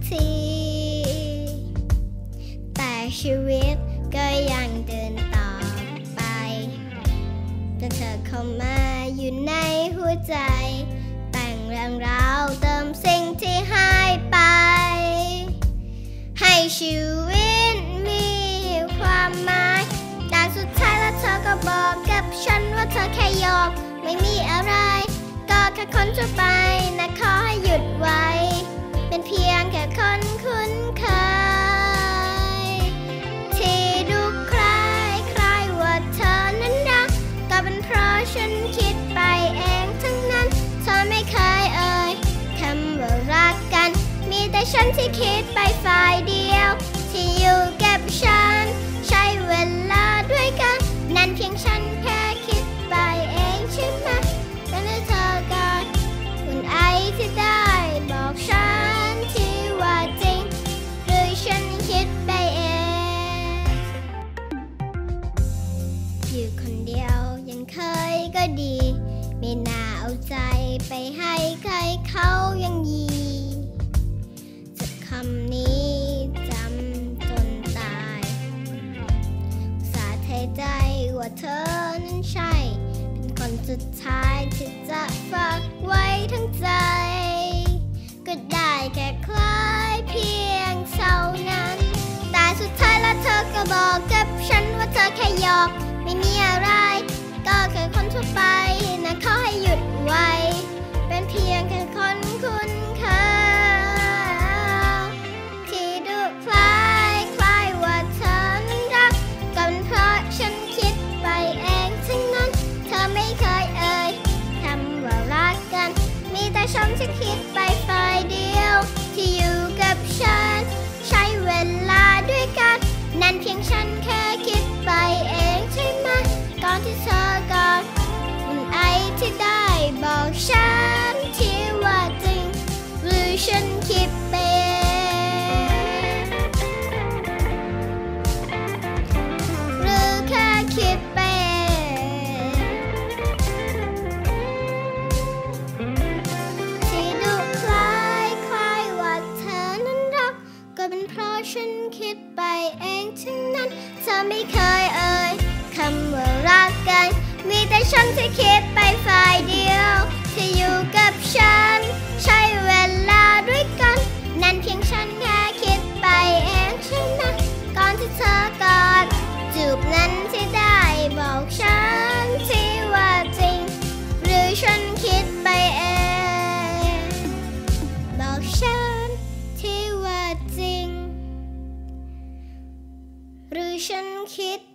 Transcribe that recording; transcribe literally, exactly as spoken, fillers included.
ทีแต่ชีวิตก็ยังเดินต่อไปแต่เธอเข้ามาอยู่ในหัวใจแต่งเรื่องราวเติมสิ่งที่หายไปให้ชีวิตมีความหมายแต่สุดท้ายแล้วเธอก็บอกกับฉันว่าเธอแค่หยอกไม่มีอะไรก็แค่คนทั่วไปนะขอให้หยุดไว้เป็นเพียงแค่คนคุ้นเคยที่ดูคล้ายคล้ายว่าเธอนั้นรักก็เป็นเพราะฉันคิดไปเองทั้งนั้นเธอไม่เคยเอ่ยคำว่ารักกันมีแต่ฉันที่คิดไปฝ่ายเดียวที่อยู่กับฉันใช้เวลาด้วยกันนั่นเพียงฉันแค่คิดไปเองใช่ไหมแต่ในเธอก่อนคุณไอที่ได้บอกฉันที่ว่าจริงหรือฉันคิดไปเองอยู่คนเดียวยังเคยก็ดีไม่น่าเอาใจไปให้ใครเขายังยีจากคำนี้จำจนตายสาเทใจว่าเธอนั้นใช่เป็นคนสุดท้ายที่จะฝากไว้ทั้งใจก็ได้แค่คล้ายเพียงเท่านั้นแต่สุดท้ายแล้วเธอก็บอกกับฉันว่าเธอแค่หยอกไม่มีอะไรก็แค่คนทั่วไปนะขอให้หยุดไว้เป็นเพียงแค่คนคุ้นเคยที่ดูคล้ายคล้ายว่าเธอนั้นรักก็เป็นเพราะฉันคิดไปเองทั้งนั้นเธอไม่เคยเอ่ยคำว่ารักกันมีแต่ฉันที่คิดไปฝ่ายเดียวที่อยู่กับฉันใช้เวลาด้วยกันนั่นเพียงฉันแค่คิดไปเองใช่ไหมก่อนที่เธอก่อนมันไอที่ได้บอกฉันที่ว่าจริงหรือฉันคิดไปเองหรือแค่คิดไปเองที่ดูคล้ายคล้ายว่าเธอนั้นรักก็เป็นเพราะฉันคิดไปเองทั้งนั้นเธอไม่เคยเอ่ยคำว่ารักกันมีแต่ฉันที่คิดไปฝ่ายเดียวที่อยู่กับฉันใช้เวลาด้วยกันนั่นเพียงฉันแค่คิดไปเองใช่ไหมก่อนที่เธอกอดจูบนั้นที่ได้บอกฉันที่ว่าจริงหรือฉันคิดไปเองบอกฉันที่ว่าจริงหรือฉันคิด